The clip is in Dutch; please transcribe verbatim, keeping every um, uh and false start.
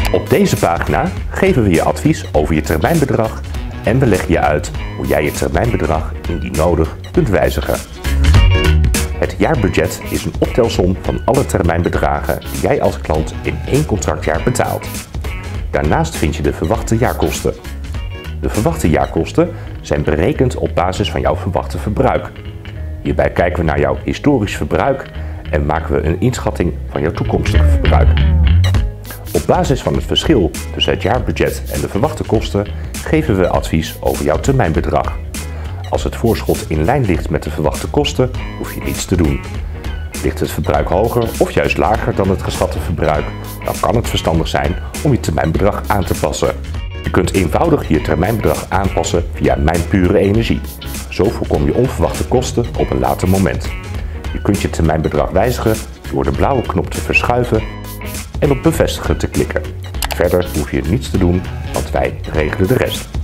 Op deze pagina geven we je advies over je termijnbedrag en we leggen je uit hoe jij je termijnbedrag indien nodig kunt wijzigen. Het jaarbudget is een optelsom van alle termijnbedragen die jij als klant in één contractjaar betaalt. Daarnaast vind je de verwachte jaarkosten. De verwachte jaarkosten zijn berekend op basis van jouw verwachte verbruik. Hierbij kijken we naar jouw historisch verbruik en maken we een inschatting van jouw toekomstige verbruik. Op basis van het verschil tussen het jaarbudget en de verwachte kosten geven we advies over jouw termijnbedrag. Als het voorschot in lijn ligt met de verwachte kosten, hoef je niets te doen. Ligt het verbruik hoger of juist lager dan het geschatte verbruik, dan kan het verstandig zijn om je termijnbedrag aan te passen. Je kunt eenvoudig je termijnbedrag aanpassen via Mijn Pure Energie. Zo voorkom je onverwachte kosten op een later moment. Je kunt je termijnbedrag wijzigen door de blauwe knop te verschuiven en op bevestigen te klikken. Verder hoef je niets te doen, want wij regelen de rest.